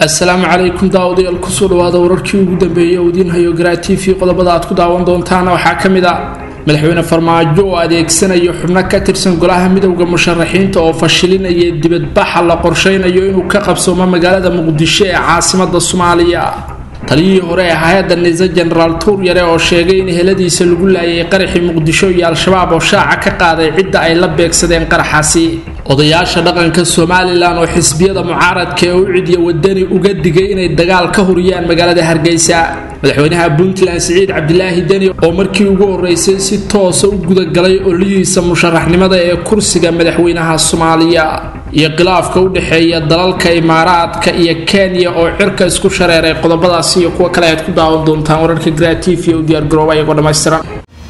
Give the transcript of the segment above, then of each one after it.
السلام عليكم داودي الكسور وهذا ورركي ودنبيه ودين هيو غراتي في qodobada aad ku daawan doontaan waxa kamida madaxweyne farmaajo oo adeegsanayo xubno ka tirsan golaha midowga musharaxiinta oo fashilinaya dibadbax la qorsheynayo inuu ka qabsoomo magaalada Muqdisho ee caasimadda Soomaaliya taliyii hore ee hay'adda Nisa General Tour yare oo sheegay in heladiisa lagu laayay qaraxii Muqdisho iyo al-shabaab oo shaaca ka qaaday cidda ay la beegsadeen qaraxaasi odayaasha dhaqanka Soomaaliland oo xisbiyada mucaaradka ee u ciidiya wadani uga digay inay dagaal ka huriyaan magaalada Hargeysa madaxweynaha Puntland Saciid Cabdilaahi Dani oo markii ugu horeysay si toos ah u guda galay olihiisa musharaxnimada ee kursiga madaxweynaha Soomaaliya iyo khilaafka u dhaxeeya dalalka Imaaraadka iyo Kenya oo cirka isku shareeray qodobadaas iyo kuwa kale aad ku daawan doontaan wararka Creative iyo diyaar garooba ay dhameystiran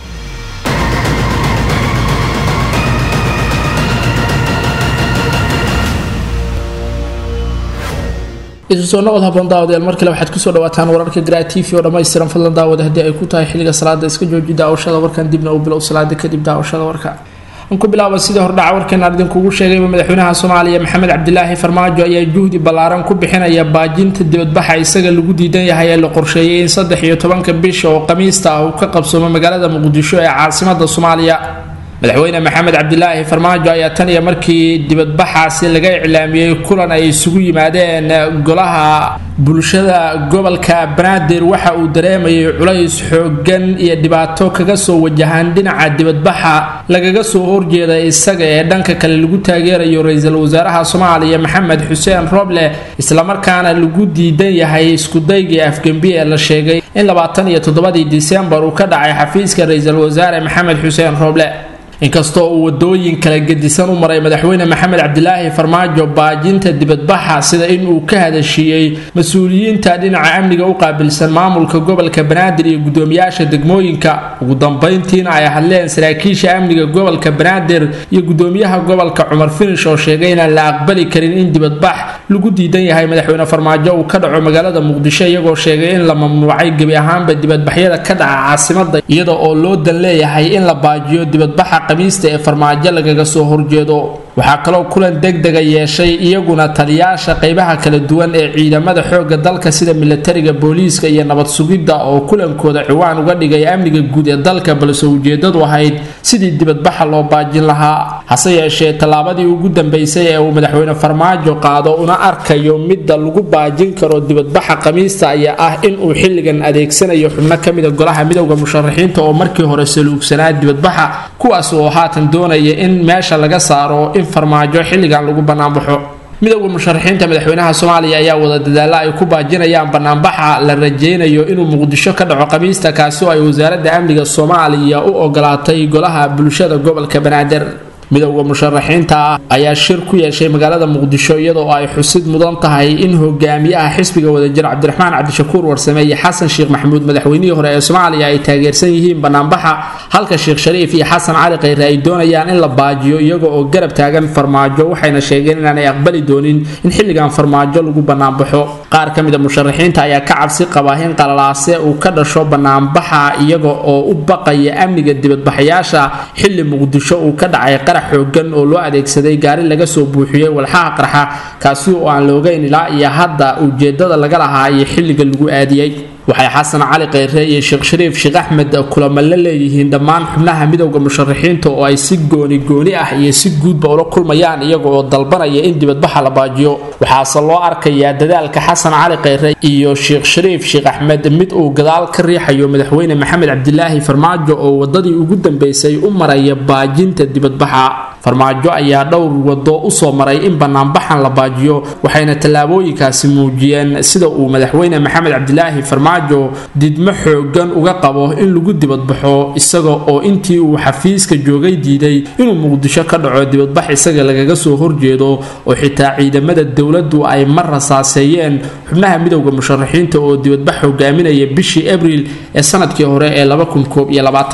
isoo noqod habon daawadayaal markale waxaad ku soo dhawaataan wararka Creative oo dhameystiran fadlan daawada hadii ay ku tahay xilliga salaada iska jooji daawashada warkan dibna u bilow salaada kadib daawashada warka ku bilaabo sida hordhaca warkan ardin kugu sheegay madaxweynaha Soomaaliya Maxamed Cabdilaahi Farmaajo ayaa juhdi ballaaran ku bixinaya baajinta dibadbaxa isaga lagu diidan yahay ee la qorsheeyay in 13 bisha oo Khamiista ah uu ka qabsoomo magaalada Muqdisho ee caasimadda Soomaaliya madaxweyne Maxamed Cabdilaahi Farmaajo ayaa tan iyo markii dibadbaxaasi laga iclaamiyay kulan ay isugu yimaadeen golaha bulshada gobolka Banaadir waxa uu dareemayay culays xoogan iyo dhibaato kaga soo wajahan dhinaca dibadbaxa lagaga soo horjeeda isaga ee dhanka kale lagu taageerayo ra'iisul wasaaraha Soomaaliya Maxamed Xuseen Roble isla markaana lagu diidan yahay isku dayga afgambiye la sheegay in 27 December uu ka dhacay xafiiska ra'iisul wasaare Maxamed Xuseen Roble inkastoo uu wadooyin kala gedisan u maray madaxweyne Maxamed Cabdilaahi Farmaajo baajinta dibadbaxa sida in uu ka hadashiyay mas'uuliyiinta dhinaca amniga u qaabilsan maamulka gobolka Banaadir iyo gudoomiyaasha degmooyinka ugu dambeyntiina ay hadleen saraakiisha amniga gobolka Banaadir iyo gudoomiyaha gobolka Cumar Finish oo sheegay in la aqbali karin in dibadbax lagu diidan yahay madaxweyne Farmaajo uu ka dhaco magaalada Muqdisho iyagoo sheegay in la mamnuucay gabi ahaanba dibadbaxyada ka dhaca caasimadda iyada oo loo dan leeyahay in la baajiyo dibadbaxa Khamiista ee Farmaajo lagaga soo horjeedo waxa kale oo kulan degdeg ah yeeshay iyaguna taliyaasha qaybaha kala duwan ee ciidamada xoogga dalka sida militariga booliiska iyo nabad sugidda oo kulankooda ciwaan uga dhigay amniga guud ee dalka balse ujeedadu ahayd sidii dibadbaxa loo baajin lahaa hase yeeshee talaabadii ugu dambeysay ee uu madaxweyne Farmaajo qaado una arkayo midda lagu baajin karo dibadbaxa Khamiista ayaa ah in uu xilligan adeegsanayo xubno kamid ah golaha midowga musharaxiinta oo markii hore saluugsanaa dibadbaxa kuwaas oo haatan doonaya in meesha laga saaro Farmaajo xilligan lagu banaanbaxo midowga musharaxiinta madaxweynaha Soomaaliya ayaa wada dadaal ay ku baajinayaan banaanbaxa la rajeynayo inuu Muqdisho ka dhaco Khamiista kaasi oo ay wasaaradda amniga Soomaaliya u ogolaatay golaha bulshada gobolka Banaadir midowga musharaxiinta ayaa shir ku yeeshay magaalada Muqdisho iyadoo ay xusid mudan tahay in hogaamiyaha xisbiga wadajir Cabdiraxmaan Cabdishakuur Warsame iyo Xasan Sheekh Maxamuud madaxweynihii hore ee Soomaaliya ay taageersan yihiin banaanbaxa halka Sheekh Shariif iyo Xasan Cali Khayre ay doonayaan in la baajiyo iyagoo oo garab taagan Farmaajo waxayna sheegeen in aanay aqbali doonin in xilligan Farmaajo lagu banaanbaxo qaar kamid ah musharaxiinta ayaa ka cabsi qaba in qalalaase uu ka dhasho banaanbaxa iyagoo oo u baqaya amniga dibadbaxayaasha xilli Muqdisho uu ka dhacay xoogan oo loo adeegsaday gaari laga soo buuxiyay walxaha qarxa kaasi oo aan la ogeyn ilaa iyo hadda ujeedada laga lahaa iyo xilliga lagu aadiyay waxay Xasan Cali Khayre iyo Sheekh Shariif Sheekh Axmed kulamo la leeyihiin dhammaan xubnaha midowga musharaxiinta oo ay si gooni ah iyo si guudba ula kulmayaan iyagoo dalbanaya in dibadbaxa la baajiyo waxaase loo arkayaa dadaalka Xasan Cali Khayre iyo Sheekh Shariif Sheekh Axmed mid uu gadaal ka riixayo madaxweyne Maxamed Cabdilaahi Farmaajo oo wadadii ugu dambeysay u maraya baajinta dibadbaxa Farmaajo ayaa dhowr wado u soo maray in banaanbaxan la baajiyo waxayna talaabooyinkaasi muujiyeen sida uu madaxweyne Maxamed Cabdilaahi Farmaajo didmo xoogan uga qabo in lagu dibadbaxo isaga oo intii uu xafiiska joogay diiday inuu Muqdisho ka dhaco dibadbax isaga lagaga soo horjeedo oo xitaa ciidamada dawladdu ay mar rasaaseeyeen xubnaha midowga musharaxiinta oo dibadbax hogaaminaya bishii Abriil ee sanadkii hore ee 2021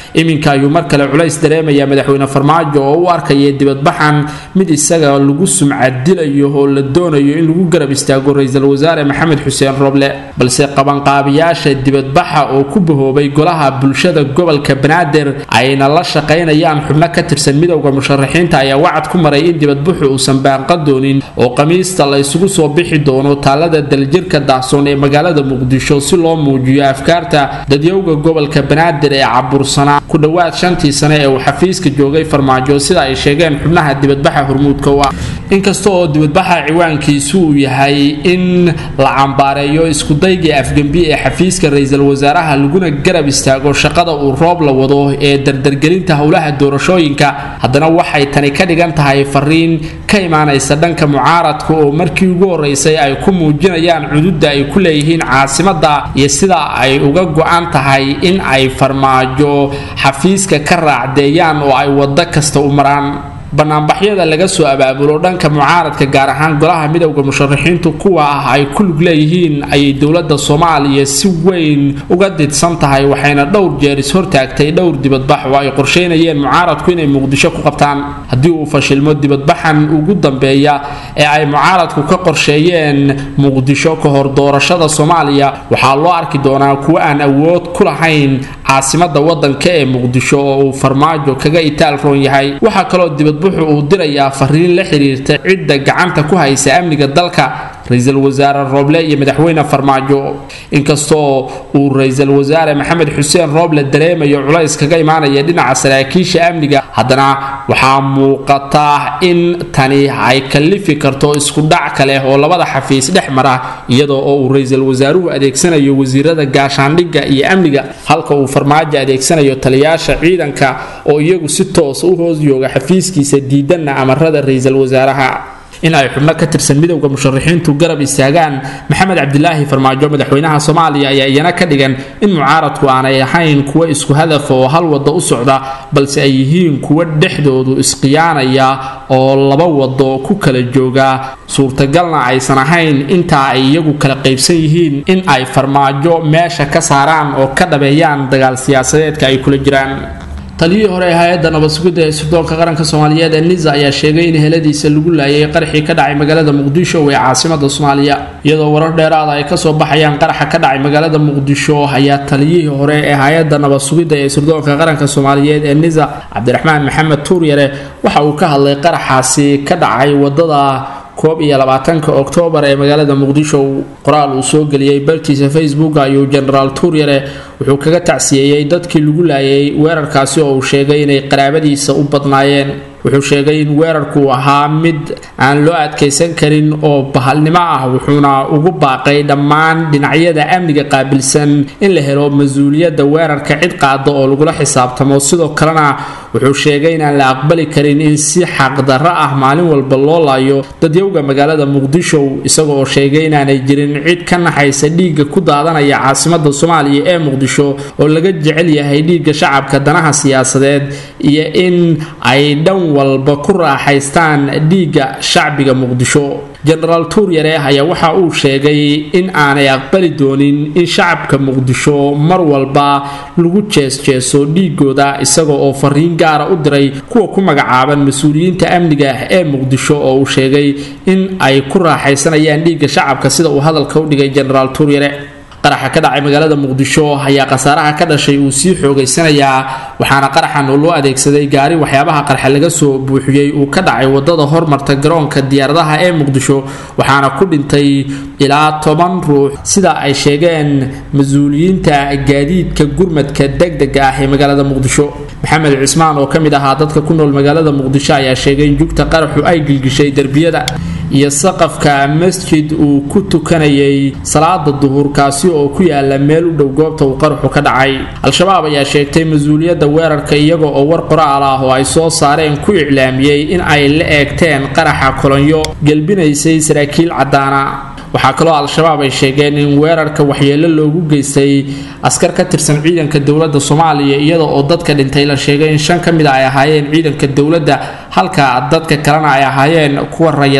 iminka ayuu mar kale culays dareemaya madaxweyne farmaajo oo u arkaya dibadbaxan mid isaga lagu sumcadilayo oo la doonayo in lagu garab istaago ra'iisul wasaare maxamed xuseen roble balse qabanqaabiyaasha dibadbaxa oo ku bahoobay golaha bulshada gobolka banaadir ayna la shaqaynayaan xubno ka tirsan midowga musharaxiinta ayaa wacad ku maray in dibadbaxu uusan baaqan doonin oo khamiista la isugu soo bixi doono taalada daljirka daahsoon ee magaalada muqdisho si loo muujiyo afkaarta dadyowga gobolka banaadir ee cabursanaa ku dhowaad 5 sano ee uu xafiiska joogay farmaajo sida ay sheegeen xubnaha dibadbaxa hormuudka waa inkasta oo dibadbaxa ciwaankiisu uu yahay in la cambaareeyo isku dayga afgambi ee xafiiska ra'iisul wasaaraha laguna garab istaago shaqada uu roob la wado ee dardargelinta howlaha doorashooyinka haddana waxay tani ka dhigan tahay fariin ka imaanaysa dhanka mucaaradka oo markii ugu horeysay ay ku muujinayaan cududda ay ku leeyihiin caasimadda iyo sida ay uga go'an tahay in ay farmaajo xafiiska ka raacdeeyaan oo ay wado kasta u maraan banaanbaxyada laga soo abaabulo dhanka mucaaradka gaar ahaan golaha midowga musharaxiintu kuwa ah ay ku lug leeyihiin ayay dowladda Soomaaliya si weyn uga didsan tahay waxayna dhowr jeer is hortaagtay dhowr dibadbax oo ay qorsheynayeen mucaaradku inay Muqdisho ku qabtaan haddii uu fashilmo dibadbaxan ugu dambeeya ee ay mucaaradku ka qorsheeyeen Muqdisho ka hor doorashada Soomaaliya waxaa loo arki doonaa kuwa aan awood ku lahayn caasimadda wadanka ee Muqdisho oo uu farmaajo kaga itaal roon yahay waxa kaloo dibadbaxu uu dirayaa fariin la xiriirta cidda gacanta ku haysa amniga dalka ra'iisul wasaare roble iyo madaxweyne farmaajo inkastoo uu ra'iisul wasaare maxamed xuseen roble dareemayo culays kaga imaanaya dhinaca saraakiisha amniga haddana waxaa muuqata in tani ay kalifi karto isku dhac kale oo labada xafiis dhex mara iyadoo uu ra'iisul wasaaruhu adeegsanayo wasiirada gaashaandhigga iyo amniga halka uu farmaajo adeegsanayo taliyaasha ciidanka oo iyagu si toos u hoos jooga xafiiskiisa diidanna amarada ra'iisul wasaaraha in ay xubno ka tirsan midowga musharaxiintu garab istaagaan maxamed cabdilaahi farmaajo madaxweynaha Soomaaliya ayaa iyana ka dhigan in mucaaradku aanay ahayn kuwa isku hadaf oo hal wado u socda balse ay yihiin kuwa dhexdoodu isqiyaanaya oo laba wado ku kala jooga suurtagalna aysan ahayn inta ay iyagu kala qaybsan yihiin in ay farmaajo meesha ka saaraan oo ka dhabeeyaan dagaal siyaasadeedka ay kula jiraan taliyii hore hay'adda nabad sugidda ee sirdoonka qaranka Soomaaliyeed ee NISA ayaa sheegay in heladiisa lagu laayay qarxii ka dhacay magaalada Muqdisho ee caasimadda Soomaaliya iyadoo warar dheeraad ah ay ka soo baxayaan qaraxa ka dhacay magaalada Muqdisho ayaa taliyii hore ee hay'adda nabad sugidda ee sirdoonka qaranka Soomaaliyeed ee NISA Cabdiraxmaan Maxamed Tuuryare waxa uu ka hadlay qaraxaasi ka dhacay wadada 21 Oktoobar ee magaalada Muqdisho qoraal uu soo galiyay bartiisa Facebook ayuu General Tuuryare wuxuu kaga tacsiyeeyay dadkii lagu laayay weerarkaasi oo uu sheegay inay qaraabadiisa u badnaayeen wuxuu sheegay in weerarku ahaa mid aan loo adkeysan karin oo bahalnimo ah wuxuuna ugu baaqay dhammaan dhinacyada amniga qaabilsan in la helo mas'uuliyadda weerarka cid qaado oo lagu xisaabtamo sidoo kalena wuxuu sheegay in aan la aqbali karin in si xaq darro ah maalin walba loo laayo dadyowga magaalada Muqdisho isagoo sheegay in aanay jirin cid ka naxaysa dhiigga ku daadanaya caasimadda Soomaaliya ee Muqdisho oo laga jecel yahay dhiigga shacabka danaha siyaasadeed iyo in ay dhan walba ku raaxaystaan dhiigga shacbiga Muqdisho General Tuuryare ayaa waxa uu sheegay in aanay aqbali doonin in shacabka Muqdisho mar walba lagu jeesjeeso dhiigooda isagoo oo fariin gaar ah u diray kuwa ku magacaaban mas'uuliyiinta amniga ee Muqdisho oo uu sheegay in ay ku raaxaysanayaan dhiigga shacabka sida uu hadalka u dhigay General Tuuryare qaraxa ka dhacay magaalada Muqdisho ayaa qasaaraha ka dhashay uu sii xoogaysanayaa waxaana qaraxan loo adeegsaday gaari waxyaabaha qarxa laga soo buuxiyay uu ka dhacay wadada hormarta garoonka diyaaradaha ee Muqdisho waxaana ku dhintay ilaa 10 ruux sida ay sheegeen mas'uuliyiinta gaadiidka gurmadka degdega ah ee magaalada Muqdisho maxamed cismaan oo kamid ahaa dadka ku nool magaalada Muqdisho ayaa sheegay in jugta qaraxu ay gilgishay darbiyada iyo saqafka masjid uu ku tukanayay salaada duhurkaasi oo ku yaala meel u dhow goobta uu qaraxu ka dhacay al-shabaab ayaa sheegtay mas'uuliyadda weerarka iyaga oo war qoraal ah oo ay soo saareen ku iclaamiyay in ay la eegteen qaraxa kolonyo galbinaysay saraakiil cadaana waxaa kaloo al-shabaab ay sheegeen in weerarka waxyeelo loogu geystay askar ka tirsan ciidanka dowladda Soomaaliya iyada oo dadka dhintay la sheegay in 5 ka mid ah ay ahaayeen ciidanka dowladda halka dadka kalena ay ahaayeen kuwa rayada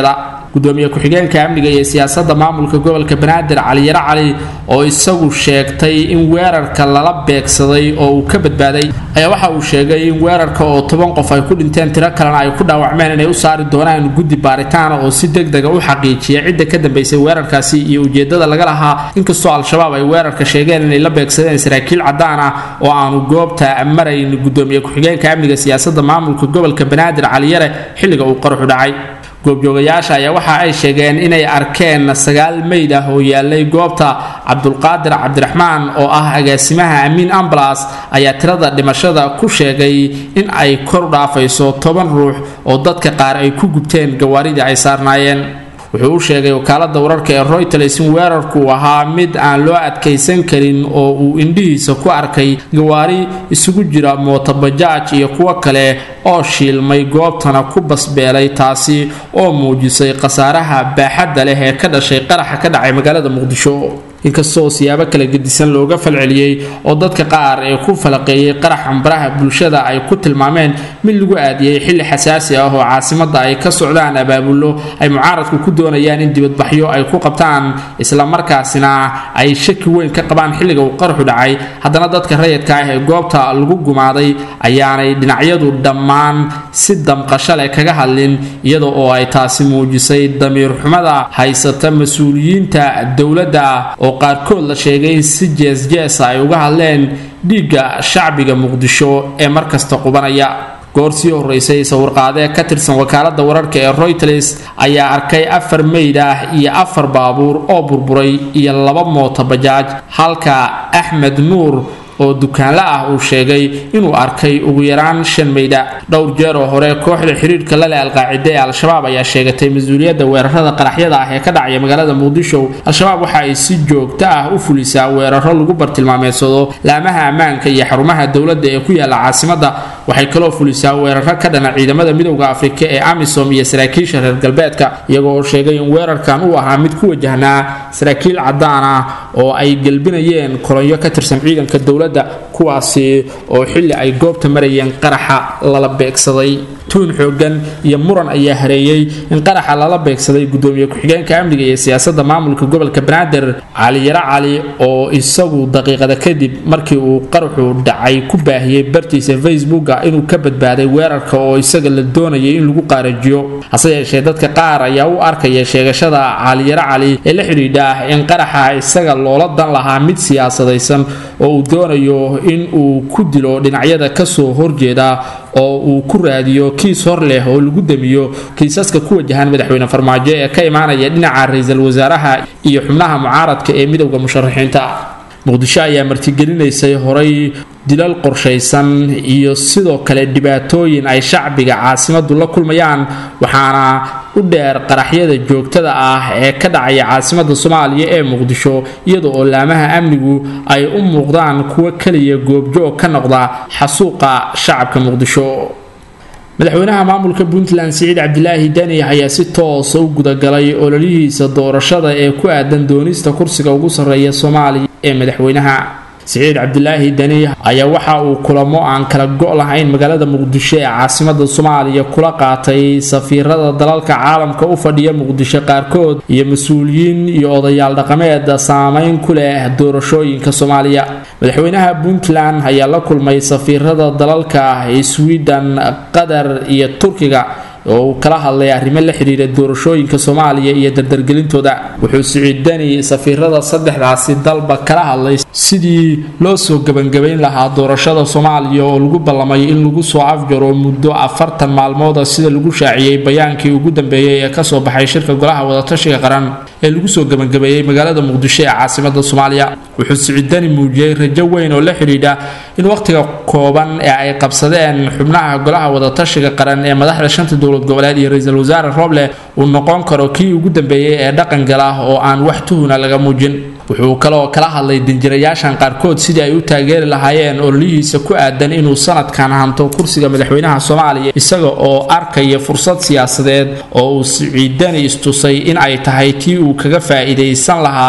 gudoomiye ku-xigeenka amniga iyo siyaasadda maamulka gobolka banaadir cali yare cali oo isagu sheegtay in weerarka lala beegsaday oo uu ka badbaaday ayaa waxa uu sheegay in weerarka oo 10 qof ay ku dhinteen tiro kalena ay ku dhaawacmeen inay u saari doonaan guddi baaritaan oo si degdeg ah u xaqiijiya cidda ka dambeysay weerarkaasi iyo ujeedada laga lahaa inkastoo al-shabaab ay weerarka sheegeen inay la beegsadeen saraakiil cadaan ah oo aanu goobta marayn gudoomiye ku-xigeenka amniga siyaasadda maamulka gobolka banaadir cali yare xilliga uu qaruxu dhacay goobjoogayaasha ayaa waxa ay sheegeen inay arkeen 9 meyd ah oo yaalay goobta cabdulqaadir cabdiraxmaan oo ah agaasimaha amiin ambulance ayaa tirada dhimashada ku sheegay in ay kor u dhaafayso 10 ruux oo dadka qaar ay ku gubteen gawaaridii ay saarnaayeen wuxuu u sheegay wakaaladda wararka ee Reuters in weerarku ahaa mid aan loo adkaysan karin oo uu indhihiisa ku arkay gawaari isugu jira mootobajaaj iyo kuwa kale oo shiilmay goobtana ku basbeelay taasi oo muujisay khasaaraha baaxadda leh ee ka dhashay qaraxa ka dhacay magaalada Muqdisho inkastoo siyaabo kala gedisan looga falceliyay oo dadka qaar ee ku falaqeeyay qaraxa baraha bulshada ay ku tilmaameen mid lagu aadiyay xilli xasaasi ah oo caasimadda ay ka socdaan abaabulo ay mucaaradku ku doonayaan in dibadbaxyo ay ku qabtaan isla markaasina ay shaki weyn ka qabaan xilliga uu qaraxu dhacay haddana dadka rayidka ah ee goobta lagu gumaaday ayaanay dhinacyadu dhammaan si damqasho leh kaga hadlin iyadoo oo ay taasi muujisay damiir xumada haysata mas'uuliyiinta dawladda oo qaarkood la sheegay in si jees ay uga hadleen dhiigga shacbiga Muqdisho ee markasta qubanaya goorsii horeysay sawirqaade ka tirsan wakaaladda wararka ee Reuters ayaa arkay 4 meyd ah iyo 4 baabuur oo burburay iyo 2 mooto bajaaj halka Axmed Nuur oo dukaanla ah uu sheegay inuu arkay ugu yaraan 5 meeyda dhowr jeer oo hore kooxda xiriirka la leh al-qaacida ee al-shabaab ayaa sheegatay mas'uuliyadda weerarada qaraxyada ah ee ka dhacay magaalada Muqdisho al-shabaab waxa ay si joogto ah u fulisaa weeraro lagu bartilmaameedsado laamaha ammaanka iyo xarumaha dawladda ee ku yaala caasimadda waxay kaloo fulisaa weeraro ka dhana ciidamada midowga Afrika ee AMISOM iyo saraakiisha reer galbeedka iyagoo sheegay in weerarkan uu ahaa mid ku wajahnaa saraakiil cadaan ah oo ay galbinayeen kolonyo ka tirsan ciidanka dawladda kuwaasi oo xilli ay goobta marayeen qaraxa lala beegsaday tuun xoogan iyo muran ayaa hareeyay in qaraxa lala beegsaday gudoomiye ku-xigeenka amniga iyo siyaasadda maamulka gobolka banaadir cali yare cali oo isagu daqiiqada kadib markii uu qaraxu dhacay ku baahiyay bartiisa Facebook inuu ka badbaaday weerarka oo isaga la doonayay in lagu qaarajiyo hase yeeshee dadka qaar ayaa u arkaya sheegashada cali yare cali ee la xiriidha in qaraxa isaga loola dan lahaa mid siyaasadaysan oo uu doonayo in uu ku dilo dhinacyada ka soo horjeeda oo uu ku raadiyo kiis hor leh oo lagu damiyo kiisaska ku wajahan madaxweyne farmaajo ee ka imaanaya dhinaca ra'iisul wasaaraha iyo xubnaha mucaaradka ee midowga musharaxiinta Muqdisho ayaa martigelinaysay horay dilal qorshaysan iyo sidoo kale dhibaatooyin ay shacbiga caasimaddu la kulmayaan waxaana u dheer qaraxyada joogtada ah ee ka dhacaya caasimadda Soomaaliya ee Muqdisho iyadoo oo laamaha amnigu ay u muuqdaan kuwa kaliya goobjoog ka noqda xasuuqa shacabka Muqdisho madaxweynaha maamulka Puntland Siciid Cabdilaahi Dani ayaa si toos ah u gudagalay ololihiisa doorashada ee ku aadan doonista kursiga ugu sareeya Soomaaliya ee madaxweynaha Siciid Cabdilaahi Dani ayaa waxa uu kulamo aan kala go' lahayn magaalada Muqdisho ee caasimadda Soomaaliya kula qaatay safiirada dalalka caalamka u fadhiya Muqdisho qaarkood iyo mas'uuliyiin iyo odayaal dhaqameed saameyn ku leh doorashooyinka Soomaaliya madaxweynaha Puntland ayaa la kulmay safiirada dalalka Sweden Qatar iyo Turkiga oo kala hadlay arrimo la xiriira doorashooyinka Soomaaliya iyo dardargelintooda wuxuu Siciid Dani safiirada saddexdaasi dalba kala hadlay sidii loo soo gabangabayn lahaa doorashada Soomaaliya oo lagu ballamay in lagu soo afjaro muddo 40 maalmood sida lagu shaaciyay bayaankii ugu dambeeyay ee ka soo baxay shirka golaha wadatashiga qaran ee lagu soo gabangabeeyay magaalada Muqdisho ee caasimadda Soomaaliya wuxuu Siciid Dani muujiyay rajo weyn oo la xiriira in waqtiga kooban ee ay qabsadeen xubnaha golaha wadatashiga qaran ee madaxda shanta dowlad goboleed iyo ra'iisul wasaare Roble uu noqon karo kii ugu dambeeyay ee dhaqan gala oo aan wax tuhuna laga muujin wuxuu kaloo kala hadlay dinjirayaashan qaarkood sidii ay u taageeri lahaayeen ololihiisa ku aadan inuu sanadkan hanto kursiga madaxweynaha Soomaaliya isaga oo arkaya fursad siyaasadeed oo uu Siciid Dani istusay in ay tahay tii uu kaga faa'iideysan lahaa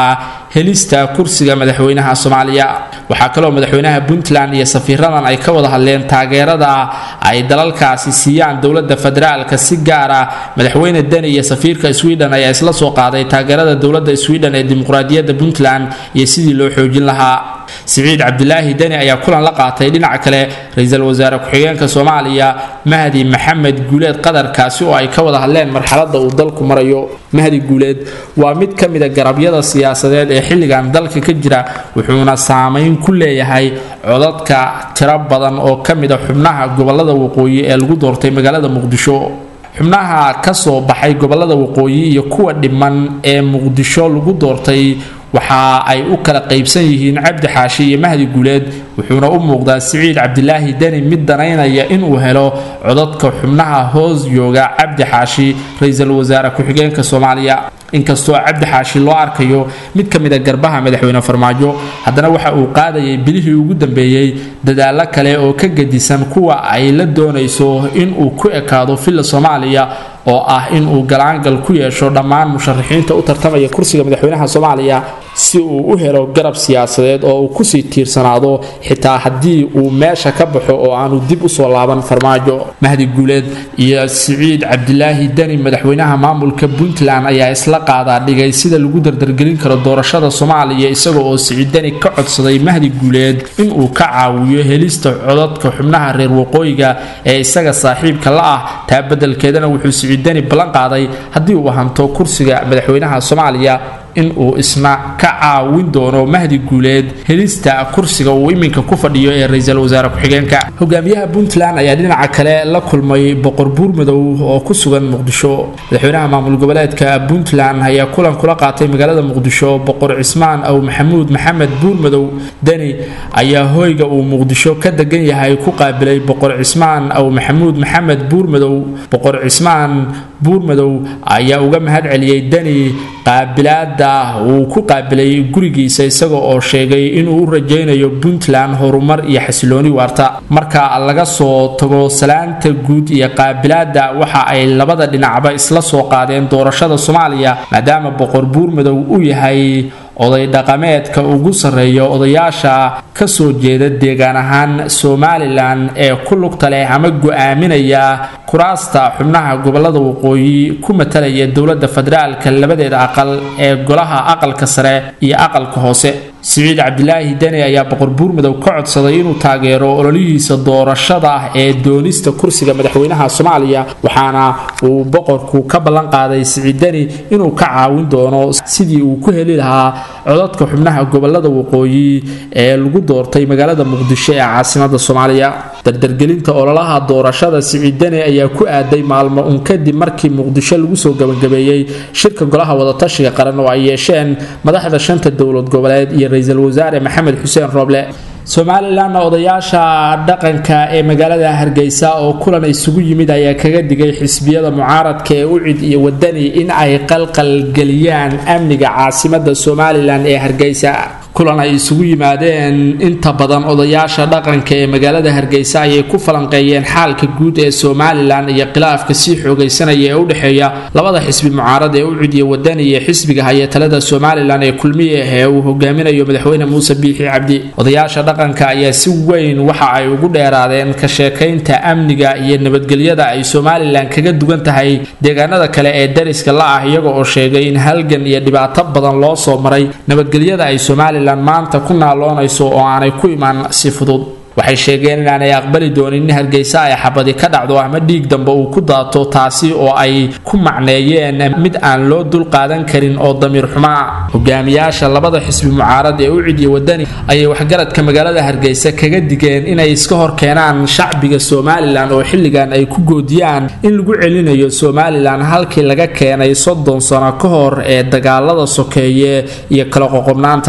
helista kursiga madaxweynaha Soomaaliya. waxaa kaloo madaxweynaha Puntland iyo safiiradan ay ka wada hadleen taageerada ay dalalkaasi siiyaan dawladda federaalka si gaar ah madaxweyne Dani iyo safiirka Sweden ayaa isla soo qaaday taageerada dawladda Sweden ee dimuqraadiyadda Puntland iyo sidii loo xoojin lahaa. Siciid Cabdilaahi Dani ayaa kulan la qaatay dhinaca kale ra'iisul wasaare ku-xigeenka Soomaaliya Mahdi Maxamed Guuleed qadarkaasi oo ay ka wada hadleen marxaladda uu dalku marayo. Mahdi Guuleed waa mid ka mid ah garabyada siyaasadeed ee xilligan dalka ka jira wuxuuna saameyn ku leeyahay codadka tiro badan oo ka mid ah xubnaha gobolada waqooyi ee lagu doortay magaalada Muqdisho. xubnaha ka soo baxay gobolada waqooyi iyo kuwa dhiman ee Muqdisho lagu doortay waxa ay u kala qaybsan yihiin Cabdi Xaashi iyo Mahdi Guuleed wuxuuna u muuqdaa Siciid Cabdilaahi Dani mid danaynaya inuu helo codadka xubnaha hoos jooga Cabdi Xaashi ra'iisul wasaare ku-xigeenka Soomaaliya. inkastoo Cabdi Xaashi loo arkayo mid ka mid ah garbaha madaxweyne Farmaajo haddana waxa uu qaadayay bilihii ugu dambeeyay dadaalo kale oo ka gedisan kuwa ay la doonayso in uu ku ekaado filla Soomaaliya oo ah in uu galaangal ku yeesho dhammaan musharaxiinta u tartamaya kursiga madaxweynaha Soomaaliya si uu u helo garab siyaasadeed oo uu ku sii tiirsanaado xitaa haddii uu meesha ka baxo oo aanu dib u soo laaban Farmaajo. Mahdi Guuleed iyo Siciid Cabdilaahi Dani madaxweynaha maamulka Puntland ayaa isla qaadaa dhigay sida lagu dardargelin karo doorashada Soomaaliya isagoo oo Siciid Dani ka codsaday Mahdi Guuleed in uu ka caawiyo helista codadka xubnaha reer waqooyiga ee isaga saaxiibka la ah taa beddelkeedana wuxuu Siciid Dani ballan qaaday haddii uu hanto kursiga madaxweynaha Soomaaliya in uu isna ka caawin doono Mahdi Guuleed helista kursiga uu iminka ku fadhiyo ee ra'iisul wasaare ku-xigeenka. hogaamiyaha Puntland ayaa dhinaca kale la kulmay Boqor Buurmadow oo ku sugan Muqdisho. madaxweynaha maamul goboleedka Puntland ayaa kulan kula qaatay magaalada Muqdisho Boqor Cismaan aw Maxamuud Maxamed Buurmadow. Dani ayaa hoyga uu Muqdisho ka degan yahay ku qaabilay Boqor Cismaan aw Maxamuud Maxamed Buurmadow. Boqor Cismaan Buurmadow ayaa uga mahad celiyay Dani qaabilaada uu ku qaabilay gurigiisa isagoo oo sheegay inuu u rajaynayo Puntland horumar iyo xasilooni waarta. marka laga soo tago salaanta guud iyo qaabilaada waxa ay labada dhinacba isla soo qaadeen doorashada Soomaaliya maadaama Boqor Buurmadow uu yahay oday dhaqameedka ugu sareeyo odayaasha ka soo jeeda deegaan ahaan Somaliland ee ku lugta leh ama go'aaminaya kuraasta xubnaha gobolada waqooyi ku matalaya dawladda federaalka labadeeda aqal ee golaha aqalka sare iyo aqalka hoose. Siciid Cabdilaahi Dani ayaa Boqor Buurmadow ka codsaday inuu taageero ololihiisa doorashada ee doonista kursiga madaxweynaha Soomaaliya waxaana uu boqorku ka ballan qaaday Siciid Dani inuu ka caawin doono sidii uu ku heli lahaa codadka xubnaha gobolada waqooyi ee lagu doortay magaalada Muqdisho ee caasimadda Soomaaliya. dardargelinta ololaha doorashada Siciid Dani ayaa ku aaday maalmo kadib markii Muqdisho lagu soo gabagabeeyay shirka golaha wada tashiga qaran oo ay yeesheen madaxda shanta dawlad goboleed iyo ra'iisul wasaare Maxamed Xuseen Roble. Somaliland odayaasha dhaqanka ee magaalada Hargeysa oo kulan isugu yimid ayaa kaga digay xisbiyada mucaaradka ee UCID iyo Wadani in ay qalqal galiyaan amniga caasimadda Somaliland ee Hargeysa. kulan ay isugu yimaadeen inta badan odayaasha dhaqanka ee magaalada Hargeysa ayay ku falanqeeyeen xaalka guud ee Somaliland iyo khilaafka sii xoogaysanaya ee u dhaxeeya labada xisbi mucaarad ee UCID iyo Wadani iyo xisbiga hay-atalada Somaliland ee kulmiye ee uu hogaaminayo madaxweyne Muuse Biixi Cabdi. odayaasha dhaqanka ayaa si weyn waxa ay ugu dheeraadeen ka sheekaynta amniga iyo nabadgelyada ay Somaliland kaga duwan tahay deegaanada kale ee dariska la ah iyaga oo sheegay in halgan iyo dhibaato badan loo soo maray nabadgelyada ay Somaliland maanta ku naaloonayso oo aanay ku iman si fudud. waxay sheegeen inaanay aqbali doonin in Hargeysa ay xabadi ka dhacdo ama dhiig dambe uu ku daato taasi oo ay ku macneeyeen mid aan loo dul qaadan karin oo damiir xumo ah. hogaamiyaasha labada xisbi mucaarad ee UCID iyo Wadani ayay waxgaradka magaalada Hargeysa kaga digeen inay iska hor keenaan shacbiga Somaliland oo xilligan ay ku goodiyaan in lagu celinayo Somaliland halkii laga keenay 30 sano ka hor ee dagaalada sokeeye iyo kala qoqobnaanta.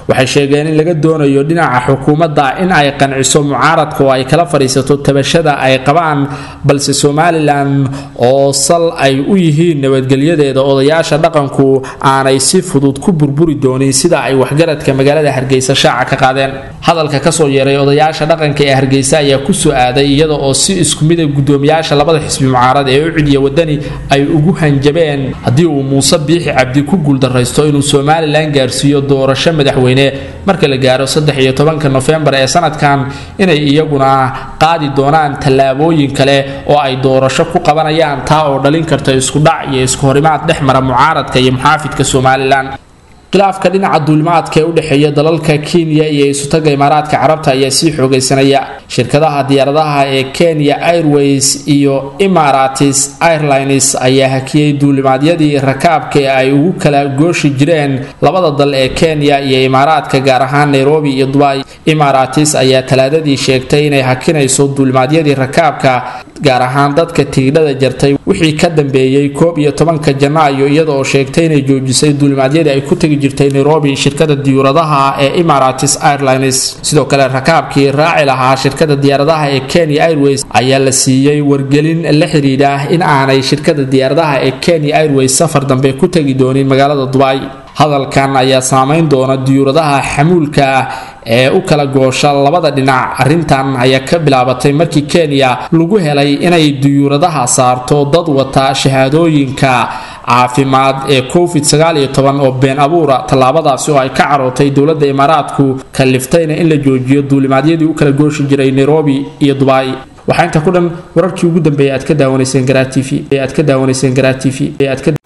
waxay sheegeen in laga doonayo dhinaca xukuumadda in ay qanciso mucaaradka oo ay kala fadhiisato tabashada ay qabaan balse Somaliland oo sal ay u yihiin nabadgelyadeeda odayaasha dhaqanku aanay si fudud ku burburi doonin sida ay waxgaradka magaalada Hargeysa shaaca ka qaadeen hadalka ka soo yeeray odayaasha dhaqanka ee Hargeysa ayaa ku soo aaday iyada oo si isku mid ah gudoomiyaasha labada xisbi mucaarad ee u cidiya wadani ay ugu hanjabeen hadii uu Muuse Biixi Cabdi ku guuldareysto inuu Somaliland gaarsiiyo doorasho madaxweyne marka la gaaro 13 November ee sanadkan inay iyaguna qaadi doonaan tallaabooyin kale oo ay doorasho ku qabanayaan taa oo dhalin karta isku dhac iyo isku horimaad dhexmara mucaaradka iyo muxaafidka Somaliland khilaafka dhinaca duulimaadka ee u dhaxeeya dalalka Kenya iyo isutaga Imaaraadka Carabta ayaa sii xoogaysanaya shirkadaha diyaaradaha ee Kenya Airways iyo Emirates Airlines ayaa hakiyay duulimaadyadii rakaabka ee ay ugu kala gooshi jireen labada dal ee Kenya iyo Imaaraadka gaar ahaan Nairobi iyo Dubai Emirates ayaa talaadadii sheegtay inay hakinayso duulimaadyadii rakaabka gaar ahaan dadka tigidhada jartay wixii ka dambeeyay 11 Janaayo iyadoo sheegtay inay joojisay duulimaadyadii ay ku tagi jirtay Nairobi shirkada diyaaradaha ee Emirates Airlines sidoo kale rakaabkii raaci lahaa shirkada diyaaradaha ee Kenya Airways ayaa la siiyay wargelin la xiriira in aanay shirkada diyaaradaha ee Kenya Airways safar dambe ku tagi doonin magaalada Dubai hadalkan ayaa saameyn doona diyaaradaha xamuulka ee u kala goosha labada dhinac arintan ayaa ka bilaabatay markii Kenya lagu helay inay diyaaradaha saarto dad wata shahaadooyinka caafimaad ee COVID-19 oo been abuura tallaabadaasi oo ay ka carootay dawladda Imaaraadku kaliftayna in la joojiyo duulimaadyadii u kala gooshi jiray Nairobi iyo Dubai waxaa inta ku dhan wararkii ugu dambeeyay aad ka daawanayseen Garaa TV